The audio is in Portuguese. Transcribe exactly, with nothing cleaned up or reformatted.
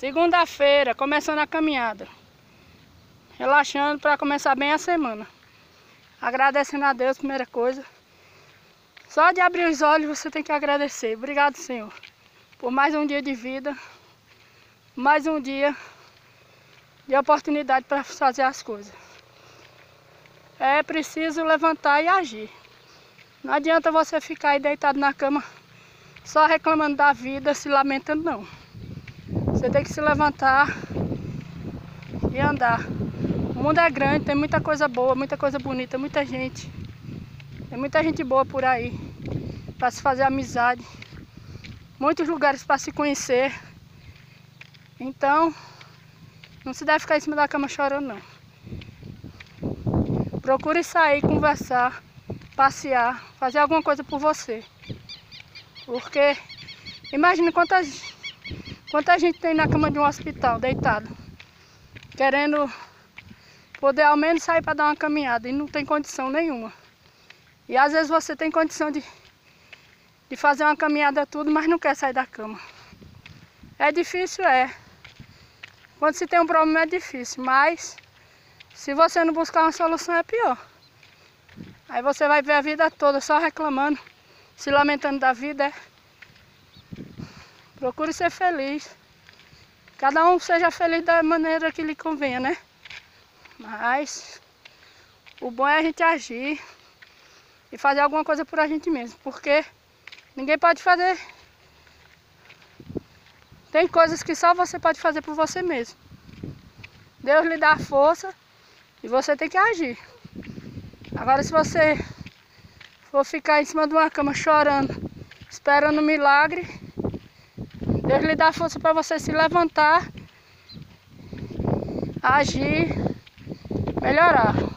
Segunda-feira, começando a caminhada. Relaxando para começar bem a semana. Agradecendo a Deus, primeira coisa. Só de abrir os olhos você tem que agradecer. Obrigado, Senhor, por mais um dia de vida. Mais um dia de oportunidade para fazer as coisas. É preciso levantar e agir. Não adianta você ficar aí deitado na cama só reclamando da vida, se lamentando, não. Você tem que se levantar e andar. O mundo é grande, tem muita coisa boa, muita coisa bonita, muita gente. Tem muita gente boa por aí para se fazer amizade. Muitos lugares para se conhecer. Então, não se deve ficar em cima da cama chorando, não. Procure sair, conversar, passear, fazer alguma coisa por você. Porque imagine quantas, quanta gente tem na cama de um hospital, deitado, querendo poder ao menos sair para dar uma caminhada e não tem condição nenhuma. E às vezes você tem condição de, de fazer uma caminhada tudo, mas não quer sair da cama. É difícil, é. Quando se tem um problema é difícil, mas se você não buscar uma solução é pior. Aí você vai ver a vida toda só reclamando, se lamentando da vida. É. Procure ser feliz. Cada um seja feliz da maneira que lhe convenha, né? Mas o bom é a gente agir e fazer alguma coisa por a gente mesmo. Porque ninguém pode fazer. Tem coisas que só você pode fazer por você mesmo. Deus lhe dá força e você tem que agir. Agora, se você for ficar em cima de uma cama chorando, esperando um milagre, Deus lhe dá força para você se levantar, agir, melhorar.